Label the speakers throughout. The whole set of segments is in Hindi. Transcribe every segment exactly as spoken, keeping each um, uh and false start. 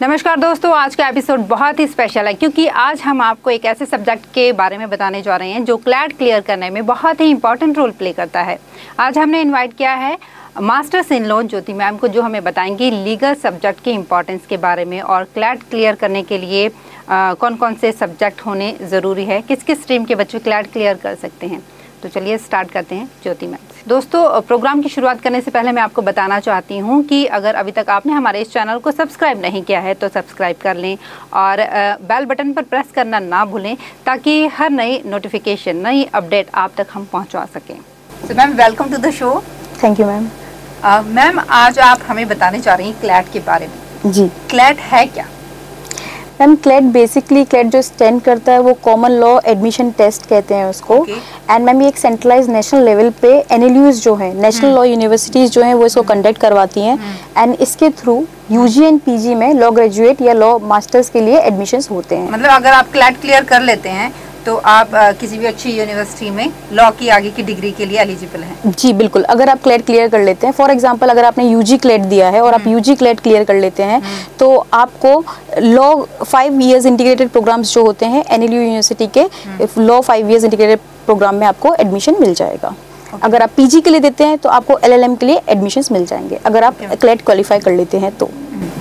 Speaker 1: नमस्कार दोस्तों, आज का एपिसोड बहुत ही स्पेशल है क्योंकि आज हम आपको एक ऐसे सब्जेक्ट के बारे में बताने जा रहे हैं जो क्लैट क्लियर करने में बहुत ही इंपॉर्टेंट रोल प्ले करता है। आज हमने इनवाइट किया है masters in law Jyoti ma'am को, जो हमें बताएंगी लीगल सब्जेक्ट के इम्पोर्टेंस के बारे में और क्लैट क्लियर करने के लिए आ, कौन कौन से सब्जेक्ट होने ज़रूरी है, किस किस स्ट्रीम के बच्चे क्लैट क्लियर कर सकते हैं। तो चलिए स्टार्ट करते हैं ज्योति मैम से। दोस्तों, प्रोग्राम की शुरुआत करने से पहले मैं आपको बताना चाहती हूँ कि अगर अभी तक आपने हमारे इस चैनल को सब्सक्राइब नहीं किया है तो सब्सक्राइब कर लें और बेल बटन पर प्रेस करना ना भूलें ताकि हर नई नोटिफिकेशन, नई अपडेट आप तक हम पहुँचा सकें। So ma'am, welcome to the show.
Speaker 2: Thank you ma'am.
Speaker 1: Ma'am, आज आप हमें बताने जा रही हैं क्लैट के बारे में।
Speaker 2: जी,
Speaker 1: क्लैट है क्या?
Speaker 2: मैम क्लैट बेसिकली क्लैट जो स्टैंड करता है वो कॉमन लॉ एडमिशन टेस्ट कहते हैं उसको। एंड मैम ये एक सेंट्रलाइज नेशनल लेवल पे एनएलयूज जो है, नेशनल लॉ यूनिवर्सिटीज जो हैं वो इसको कंडक्ट करवाती हैं। एंड इसके थ्रू यूजी एंड पीजी में लॉ ग्रेजुएट या लॉ मास्टर्स के लिए एडमिशंस होते हैं।
Speaker 1: मतलब अगर आप क्लैट क्लियर कर लेते हैं तो आप आ, किसी भी अच्छी यूनिवर्सिटी में लॉ की आगे की डिग्री के लिए एलिजिबल हैं।
Speaker 2: जी बिल्कुल, अगर आप क्लैट क्लियर कर लेते हैं, फॉर एग्जांपल अगर आपने यूजी क्लैट दिया है और आप यूजी क्लैट क्लियर कर लेते हैं तो आपको law five years integrated programs जो होते हैं एनएलयू यूनिवर्सिटी के, law five years integrated program में आपको एडमिशन मिल जाएगा। okay. अगर आप पीजी के लिए देते हैं तो आपको एलएलएम के लिए एडमिशंस मिल जाएंगे अगर आप okay. क्लैट क्वालिफाई कर लेते हैं तो।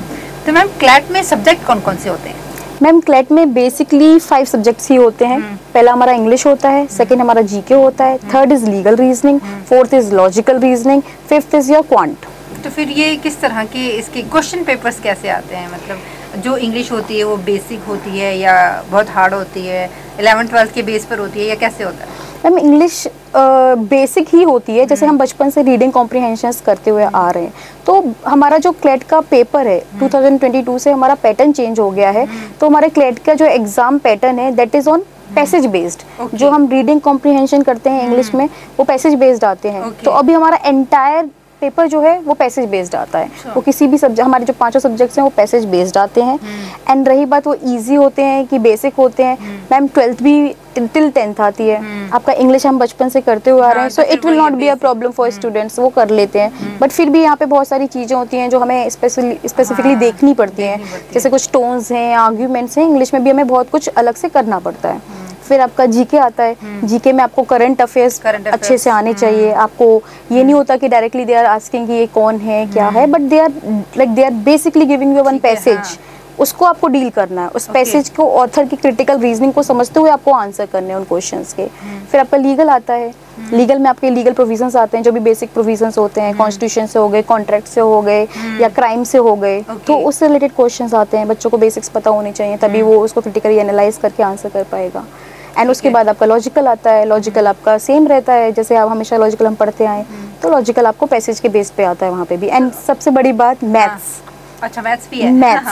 Speaker 1: तो मैम क्लैट में सब्जेक्ट कौन कौन से होते हैं?
Speaker 2: मैम क्लैट में बेसिकली फाइव सब्जेक्ट्स ही होते हैं। पहला हमारा इंग्लिश होता है, सेकंड हमारा जीके होता है, third is legal reasoning, fourth is logical reasoning, fifth is your quant.
Speaker 1: तो फिर ये किस तरह के इसके क्वेश्चन पेपर्स कैसे आते हैं? मतलब जो इंग्लिश होती है वो बेसिक होती है या बहुत हार्ड होती है, इलेवन ट्वेल्थ के बेस पर होती है या कैसे होता है?
Speaker 2: मैम इंग्लिश बेसिक ही होती है, जैसे हम बचपन से रीडिंग कॉम्प्रिहेंशंस करते हुए आ रहे हैं। तो हमारा जो क्लैट का पेपर है टू थाउजेंड ट्वेंटी टू से हमारा पैटर्न चेंज हो गया है। तो हमारे क्लैट का जो एग्जाम पैटर्न है that is on passage based. okay. जो हम रीडिंग कॉम्प्रिहेंशन करते हैं इंग्लिश में वो पैसेज बेस्ड आते हैं। okay. तो अभी हमारा एंटायर पेपर जो है वो पैसेज बेस्ड आता है। वो किसी भी सब्जेक्ट, हमारे जो पांचों सब्जेक्ट्स हैं वो पैसेज बेस्ड आते हैं। एंड रही बात वो इजी होते हैं कि बेसिक होते हैं, मैम ट्वेल्थ भी टिल टेंथ आती है। आपका इंग्लिश हम बचपन से करते हुए आ रहे हैं, so it will not be a problem for students, वो कर लेते हैं। बट फिर भी यहाँ पे बहुत सारी चीज़ें होती हैं जो हमें स्पेसिफिकली देखनी पड़ती हैं, जैसे कुछ टोन्स हैं, आर्ग्यूमेंट्स हैं, इंग्लिश में भी हमें बहुत कुछ अलग से करना पड़ता है। फिर आपका जीके आता है, जीके में आपको करंट अफेयर्स अच्छे से आने चाहिए। आपको ये नहीं होता कि डायरेक्टली दे आर आस्किंग कि ये कौन है क्या है, but they are like they are basically giving you one passage, उसको आपको डील करना है। उस okay. पैसेज को, ऑथर की क्रिटिकल रीजनिंग को समझते हुए आपको आंसर करने हैं उन क्वेश्चंस के। फिर आपका लीगल आता है, लीगल में आपके लीगल प्रोविजंस आते हैं जो भी बेसिक प्रोविजंस होते हैं, कॉन्स्टिट्यूशन से हो गए, कॉन्ट्रैक्ट से हो गए या क्राइम से हो गए। okay. तो उससे रिलेटेड क्वेश्चंस आते हैं, बच्चों को बेसिक्स पता होने चाहिए तभी वो उसको क्रिटिकली एनालाइज करके आंसर कर पाएगा। एंड उसके बाद आपका लॉजिकल आता है। लॉजिकल आपका सेम रहता है, जैसे आप हमेशा लॉजिकल हम पढ़ते आए, तो लॉजिकल आपको पैसेज के बेस पे आता है वहाँ पे भी। एंड सबसे बड़ी बात मैथ्स।
Speaker 1: अच्छा, मैथ्स भी है।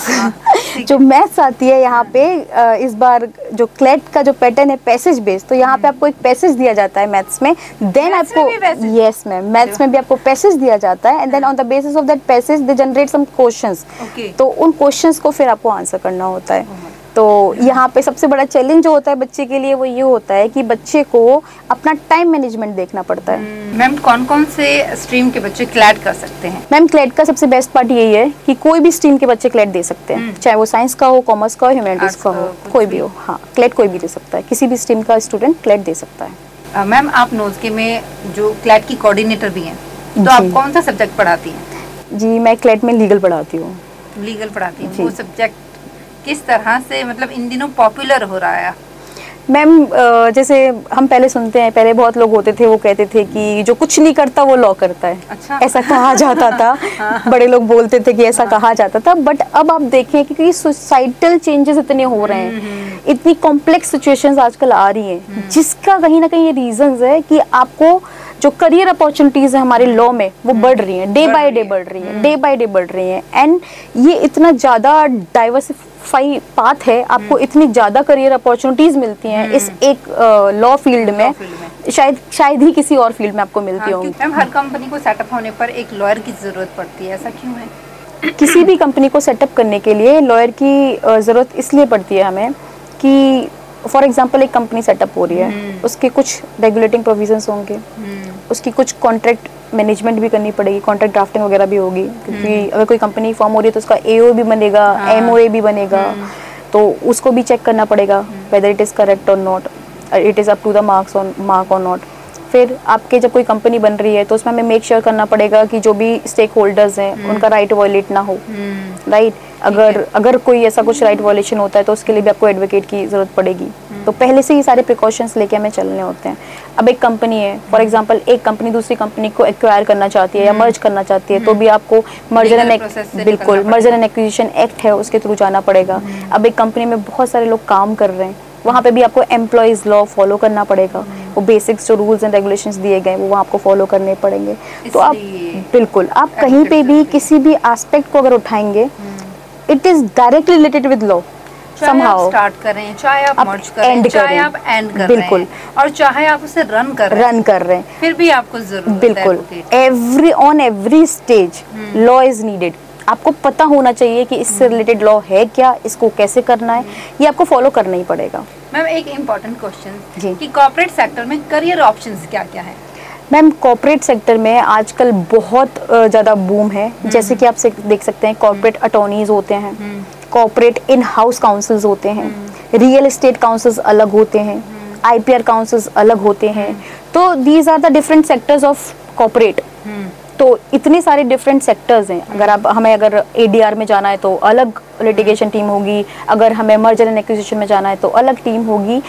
Speaker 2: मैथ्स जो मैथ्स आती है यहाँ पे, इस बार जो क्लैट का जो पैटर्न है पैसेज बेस, तो यहाँ पे आपको एक पैसेज दिया जाता है मैथ्स में, देन आपको यस मैम मैथ्स में भी आपको पैसेज दिया जाता है। And then on the basis of that passage they generate some questions. तो उन क्वेश्चंस को फिर आपको आंसर करना होता है। तो यहाँ पे सबसे बड़ा चैलेंज जो होता है बच्चे के लिए वो ये होता है कि बच्चे को अपना टाइम मैनेजमेंट देखना पड़ता है।
Speaker 1: मैम कौन कौन से स्ट्रीम के बच्चे क्लैट कर सकते हैं?
Speaker 2: मैम क्लैट का सबसे बेस्ट पार्ट यही है कि कोई भी स्ट्रीम के बच्चे क्लैट दे सकते हैं, चाहे वो साइंस का हो, कॉमर्स का हो, ह्यूमैनिटीज का हो, कोई भी हो। हाँ, क्लैट कोई भी दे सकता है, किसी भी स्ट्रीम का स्टूडेंट क्लैट दे सकता है।
Speaker 1: मैम आप नोज़के में जो क्लैट की कोऑर्डिनेटर भी हैं, तो आप कौन सा सब्जेक्ट पढ़ाती हैं?
Speaker 2: जी, मैं क्लैट में लीगल पढ़ाती हूँ।
Speaker 1: लीगल पढ़ाती हैं, वो सब्जेक्ट किस तरह से मतलब इन दिनों पॉपुलर हो रहा है?
Speaker 2: मैम जैसे हम पहले सुनते हैं, पहले बहुत लोग होते थे वो कहते थे कि जो कुछ नहीं करता वो लॉ करता है।
Speaker 1: अच्छा।
Speaker 2: ऐसा कहा जाता था। बड़े लोग बोलते थे कि ऐसा कहा जाता था। बट अब आप देखें कि सोसाइटल चेंजेस इतने हो रहे हैं, इतनी कॉम्प्लेक्स सिचुएशंस आजकल आ रही हैं, जिसका कहीं ना कहीं ये रीजंस है कि आपको जो करियर अपॉर्चुनिटीज है हमारे लॉ में वो बढ़ रही हैं, डे बाय डे बढ़ रही हैं, डे बाय डे बढ़ रही हैं। एंड ये इतना ज़्यादा डाइवर्सिफाई पाथ है, आपको इतनी ज़्यादा करियर अपॉर्चुनिटीज मिलती हैं इस एक लॉ फील्ड में, शायद शायद ही किसी और फील्ड में आपको मिलती होंगी।
Speaker 1: मैम हर कंपनी को सेटअप होने पर एक लॉयर की ज़रूरत पड़ती है, ऐसा क्यों है?
Speaker 2: किसी भी कंपनी को सेटअप करने के लिए लॉयर की ज़रूरत इसलिए पड़ती है हमें कि फॉर एग्जांपल एक कंपनी सेटअप हो रही है, उसके कुछ रेगुलेटिंग प्रोविजंस होंगे, उसकी कुछ कॉन्ट्रैक्ट मैनेजमेंट भी करनी पड़ेगी, कॉन्ट्रैक्ट ड्राफ्टिंग वगैरह भी होगी, क्योंकि अगर कोई कंपनी फॉर्म हो रही है तो उसका एओ भी बनेगा, एमओए भी बनेगा, तो उसको भी चेक करना पड़ेगा वेदर इट इज़ करेक्ट और not, it is up to the marks on mark और नॉट। फिर आपके जब कोई कंपनी बन रही है तो उसमें हमें मेक श्योर करना पड़ेगा कि जो भी स्टेक होल्डर्स हैं उनका राइट वायलेट ना हो, राइट। अगर अगर कोई ऐसा कुछ राइट वायलेशन होता है तो उसके लिए भी आपको एडवोकेट की ज़रूरत पड़ेगी, तो पहले से ही सारे प्रिकॉशंस लेके हमें चलने होते हैं। अब एक कंपनी है, फॉर एग्जांपल एक कंपनी दूसरी कंपनी को एक्वायर करना चाहती है या मर्ज करना चाहती है, तो भी आपको मर्जर एंड बिल्कुल मर्जर एंड एक्विजिशन एक्ट है उसके थ्रू जाना पड़ेगा। अब एक कंपनी में बहुत सारे लोग काम कर रहे हैं, वहाँ पे भी आपको एम्प्लॉयज़ लॉ फॉलो करना पड़ेगा, वो बेसिक्स जो रूल्स एंड रेगुलेशंस दिए गए वो वहाँ आपको फॉलो करने पड़ेंगे। तो आप बिल्कुल आप कहीं पे भी किसी भी एस्पेक्ट को अगर उठाएंगे, it is directly related with law.
Speaker 1: somehow start करें, चाहे आप मर्ज करें, चाहे आप एंड कर रहे हैं, और चाहे आप उसे रन कर रहे हैं
Speaker 2: रन कर रहे हैं
Speaker 1: फिर भी आपको जरूरत
Speaker 2: बिल्कुल every on every stage law is needed. आपको पता होना चाहिए कि इससे रिलेटेड लॉ है क्या, इसको कैसे करना है, ये आपको फॉलो करना ही पड़ेगा।
Speaker 1: मैम एक इम्पोर्टेंट क्वेश्चन कि कॉर्पोरेट सेक्टर में करियर ऑप्शंस क्या क्या है?
Speaker 2: मैम कॉर्पोरेट सेक्टर में आजकल बहुत ज़्यादा बूम है, जैसे कि आप देख सकते हैं कॉर्पोरेट अटॉर्नीज होते हैं, कॉर्पोरेट इन हाउस काउंसिल्स होते हैं, रियल एस्टेट काउंसिल्स अलग होते हैं, आईपीआर काउंसिल्स अलग होते हैं, तो these are the different sectors of corporate. तो इतने सारे डिफरेंट सेक्टर्स हैं। अगर आप हमें अगर एडीआर में जाना है तो अलग लिटिगेशन टीम होगी, अगर हमें मर्जर एंड एक्विजिशन में जाना है तो अलग टीम होगी।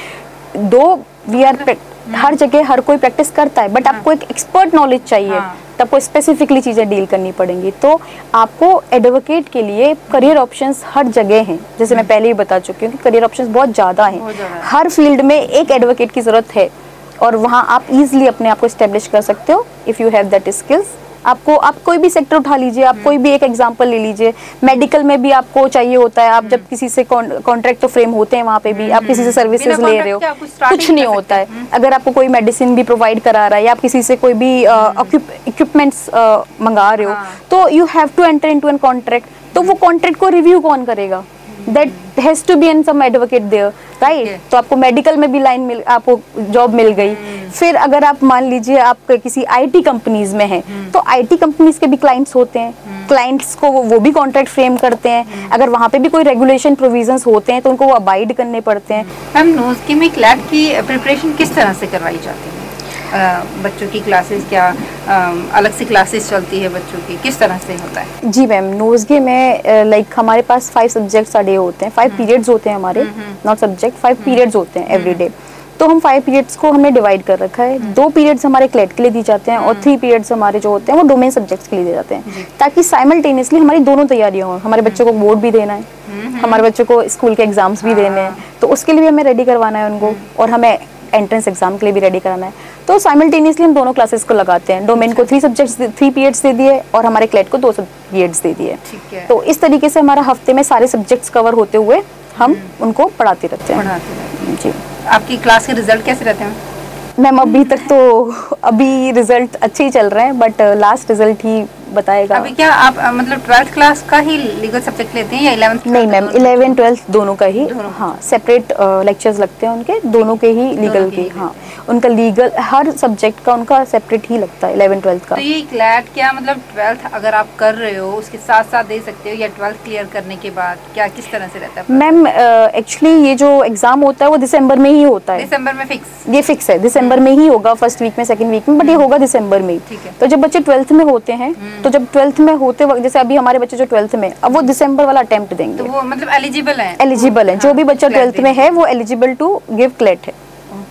Speaker 2: दो वी आर हर जगह हर कोई प्रैक्टिस करता है, बट हाँ. आपको एक एक्सपर्ट नॉलेज चाहिए, हाँ. तो आपको स्पेसिफिकली चीज़ें डील करनी पड़ेंगी। तो आपको एडवोकेट के लिए करियर ऑप्शंस हर जगह हैं, जैसे मैं पहले ही बता चुकी हूँ कि करियर ऑप्शंस बहुत ज़्यादा हैं, हर फील्ड में एक एडवोकेट की ज़रूरत है, और वहाँ आप इजीली अपने आप को इस्टेब्लिश कर सकते हो if you have that skills. आपको आप कोई भी सेक्टर उठा लीजिए, आप कोई भी एक एग्जांपल ले लीजिए, मेडिकल में भी आपको चाहिए होता है, आप जब किसी से कॉन्ट्रैक्ट तो फ्रेम होते हैं वहाँ पे भी, आप किसी से सर्विसेज ले रहे हो, कुछ नहीं होता है। अगर आपको कोई मेडिसिन भी प्रोवाइड करा रहा है या आप किसी से कोई भी इक्विपमेंट्स मंगा रहे हो, तो you have to enter into an contract. तो वो कॉन्ट्रैक्ट को रिव्यू कौन करेगा? That has to be an some advocate there, right. तो आपको मेडिकल में भी लाइन मिल, आपको जॉब मिल गई। फिर अगर आप मान लीजिए आप किसी आईटी कंपनीज में हैं, तो आईटी कंपनीज के भी क्लाइंट्स होते हैं, क्लाइंट्स को वो भी कॉन्ट्रैक्ट फ्रेम करते हैं। अगर वहाँ पे भी कोई रेगुलेशन प्रोविजंस होते हैं तो उनको वो अबाइड करने पड़ते हैं।
Speaker 1: मैम नोज़ में क्लैट की प्रिपरेशन किस तरह से करवाई जाती है? आ, बच्चों की क्लासेस क्या आ, अलग से क्लासेस चलती है बच्चों की, किस तरह से होता है?
Speaker 2: जी मैम, नोज़गे में लाइक हमारे पास फाइव सब्जेक्ट्स अ डे होते हैं, फाइव पीरियड्स होते हैं हमारे, नॉट सब्जेक्ट, फाइव पीरियड्स होते हैं एवरी डे। तो हम फाइव पीरियड्स को हमने डिवाइड कर रखा है, दो पीरियड्स हमारे क्लेट के लिए दी जाते हैं और थ्री पीरियड्स हमारे जो होते हैं वो डोमेन सब्जेक्ट्स के लिए दिए जाते हैं, ताकि साइमल्टेनियसली हमारी दोनों तैयारियां हों। हमारे बच्चों को बोर्ड भी देना है, हमारे बच्चों को स्कूल के एग्जाम्स भी देने हैं, तो उसके लिए भी हमें रेडी करवाना है उनको, और हमें एंट्रेंस एग्जाम के लिए भी रेडी कराना है। तो साइमल्टेनियसली हम दोनों क्लासेस को लगाते हैं। डोमेन को थ्री सब्जेक्ट्स थ्री पीरियड्स दे दिए और हमारे क्लेट को दो पीरियड्स दे दिए। तो इस तरीके से हमारा हफ्ते में सारे सब्जेक्ट्स कवर होते हुए हम उनको पढ़ाते रहते हैं। जी।
Speaker 1: आपकी क्लास के रिजल्ट कैसे रहते हैं
Speaker 2: मैम? अभी तक तो अभी रिजल्ट अच्छे ही चल रहे हैं, बट लास्ट रिजल्ट ही बताएगा।
Speaker 1: अभी क्या आप मतलब ट्वेल्थ क्लास का ही लीगल सब्जेक्ट लेते हैं या इलेवेंथ?
Speaker 2: नहीं मैम, इलेवन ट्वेल्थ दोनों का ही, हाँ, सेपरेट लेक्चर्स लगते हैं उनके, दोनों के ही लीगल के, हाँ, उनका लीगल हर सब्जेक्ट का उनका सेपरेट ही लगता है इलेवन ट्वेल्थ का।
Speaker 1: तो ये क्लैट क्या मतलब ट्वेल्थ अगर आप कर रहे हो उसके साथ साथ दे सकते हो, या ट्वेल्थ क्लियर करने के बाद क्या किस तरह से रहता है?
Speaker 2: मैम एक्चुअली ये जो एग्जाम होता है वो दिसंबर में ही होता है।
Speaker 1: दिसंबर में फिक्स?
Speaker 2: ये फिक्स है, दिसंबर में ही होगा, फर्स्ट वीक में, सेकंड वीक में, बट ये होगा दिसंबर में। तो जब बच्चे ट्वेल्थ में होते हैं, तो जब ट्वेल्थ में होते वक्त, जैसे अभी हमारे बच्चे जो ट्वेल्थ में, अब वो दिसंबर वाला अटेम्प्ट देंगे,
Speaker 1: तो वो मतलब एलिजिबल है?
Speaker 2: एलिजिबल है, जो भी बच्चा ट्वेल्थ में है वो एलिजिबल टू गिव क्लेट है।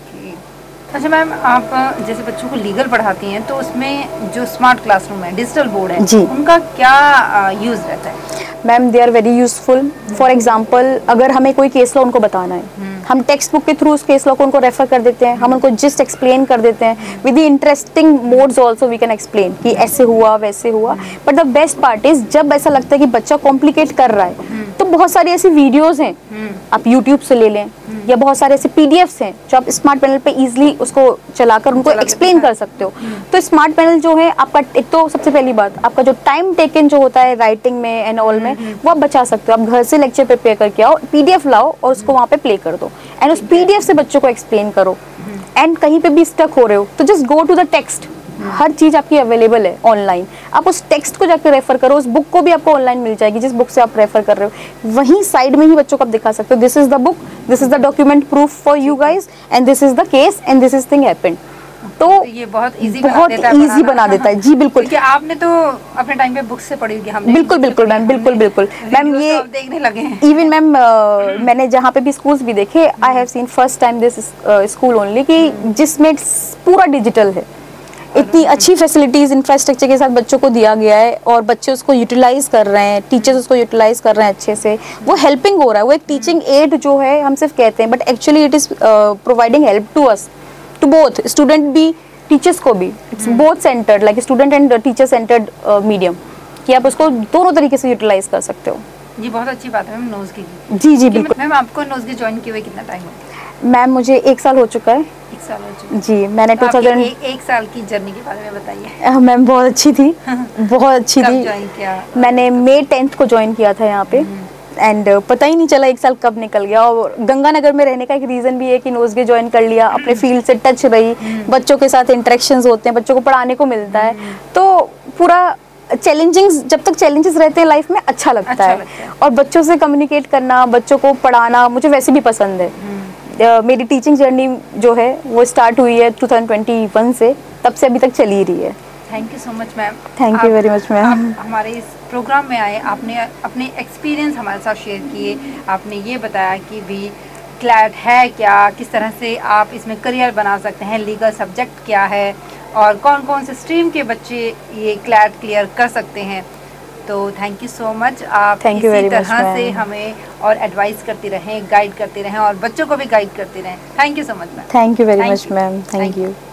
Speaker 1: अच्छा मैम, आप जैसे बच्चों को लीगल पढ़ाती हैं तो उसमें जो स्मार्ट क्लासरूम है, डिजिटल बोर्ड है, उनका क्या यूज रहता है?
Speaker 2: Ma'am they are very useful. For example अगर हमें कोई केस लॉ उनको बताना है, हम टेक्स्ट बुक के थ्रू उस केस लॉ को उनको रेफर कर देते हैं, हम उनको जस्ट एक्सप्लेन कर देते हैं with the interesting modes also we can explain कि ऐसे हुआ वैसे हुआ। But the best part is जब ऐसा लगता है कि बच्चा कॉम्प्लिकेट कर रहा है, तो बहुत सारी ऐसी वीडियोस हैं, आप यूट्यूब से ले लें, या बहुत सारे ऐसे पीडीएफ्स हैं जो आप स्मार्ट पैनल पे इजीली उसको चलाकर उनको एक्सप्लेन कर सकते हो। तो स्मार्ट पैनल जो है आपका, एक तो सबसे पहली बात आपका जो टाइम टेकन जो होता है राइटिंग में एंड ऑल में, वो आप बचा सकते हो। आप घर से लेक्चर प्रिपेयर करके आओ, पीडीएफ लाओ और उसको वहाँ पे प्ले कर दो, एंड उस पीडीएफ से बच्चों को एक्सप्लेन करो। एंड कहीं पे भी स्टक हो रहे हो तो just go to the text, हर चीज़ आपकी अवेलेबल है ऑनलाइन। आप उस टेक्स्ट को जाकर रेफर करो, उस बुक को भी आपको ऑनलाइन मिल जाएगी जिस बुक से आप रेफर कर रहे हो। वहीं साइड में ही बच्चों को आप दिखा सकते हो, this is the book, this is the document proof for you guys, and this is the case, and this is thing happened. तो
Speaker 1: ये बहुत इजी
Speaker 2: बहुत इजी बना देता है जी, बिल्कुल।
Speaker 1: क्योंकि आपने तो अपने टाइम पे बुक से पढ़ी होगी, हमने
Speaker 2: बिल्कुल बिल्कुल मैम, बिल्कुल बिल्कुल मैम। ये
Speaker 1: देखने लगे हैं
Speaker 2: इवन मैम, मैंने जहाँ पे भी स्कूल्स भी देखे, I have seen first time this school only कि जिसमें पूरा डिजिटल है, इतनी अच्छी फैसिलिटीज इंफ्रास्ट्रक्चर के साथ बच्चों को दिया गया है और बच्चे उसको यूटिलाइज कर रहे हैं, टीचर्स उसको यूटिलाइज कर रहे हैं अच्छे से। वो हेल्पिंग हो रहा है, वो एक टीचिंग एड जो है हम सिर्फ कहते हैं, but actually it is providing help to us, to both student भी, टीचर्स को भी। It's both centred, like student and teacher centred medium, कि आप उसको दोनों तरीके से यूटिलाइज कर सकते हो।
Speaker 1: ये बहुत अच्छी बात है मैम नोज़गी की।
Speaker 2: जी जी बिल्कुल
Speaker 1: मैम। आपको नोज़गी ज्वाइन किए हुए कितना टाइम हो गया?
Speaker 2: मैम मुझे एक साल हो चुका है।
Speaker 1: एक साल हो चुका है
Speaker 2: जी। मैंने
Speaker 1: तो
Speaker 2: टू थाउजेंड
Speaker 1: एक, एक साल की जर्नी के बारे में बताइए।
Speaker 2: मैम बहुत अच्छी थी, बहुत अच्छी थी।
Speaker 1: ज्वाइन किया?
Speaker 2: मैंने मई टेंथ को ज्वाइन किया था यहाँ पे, एंड uh, पता ही नहीं चला एक साल कब निकल गया। और गंगानगर में रहने का एक रीज़न भी है कि नोज़गी ज्वाइन कर लिया, अपने फील्ड से टच रही, बच्चों के साथ इंटरेक्शंस होते हैं, बच्चों को पढ़ाने को मिलता है, तो पूरा चैलेंजिंग, जब तक चैलेंजेस रहते हैं लाइफ में अच्छा लगता
Speaker 1: अच्छा
Speaker 2: है
Speaker 1: लगता है।
Speaker 2: और बच्चों से कम्युनिकेट करना, बच्चों को पढ़ाना मुझे वैसे भी पसंद है। uh, मेरी टीचिंग जर्नी जो है वो स्टार्ट हुई है टू थाउजेंड ट्वेंटी वन से, तब से अभी तक चली ही रही है।
Speaker 1: Thank you so much ma'am.
Speaker 2: Thank you very much ma'am.
Speaker 1: हमारे इस प्रोग्राम में आए, आपने अपने एक्सपीरियंस हमारे साथ शेयर किए, आपने ये बताया कि भी क्लैट है क्या, किस तरह से आप इसमें करियर बना सकते हैं, लीगल सब्जेक्ट क्या है और कौन कौन से स्ट्रीम के बच्चे ये क्लैट क्लियर कर सकते हैं। तो थैंक यू सो मच। आप
Speaker 2: Thank you
Speaker 1: इसी
Speaker 2: very much,
Speaker 1: तरह से
Speaker 2: ma'am.
Speaker 1: हमें और एडवाइस करती रहें, गाइड करती रहें और बच्चों को भी गाइड करती रहें। Thank you so much ma'am.
Speaker 2: Thank you very
Speaker 1: Thank
Speaker 2: much
Speaker 1: you.
Speaker 2: Ma'am,
Speaker 1: Thank
Speaker 2: thank
Speaker 1: you.
Speaker 2: You.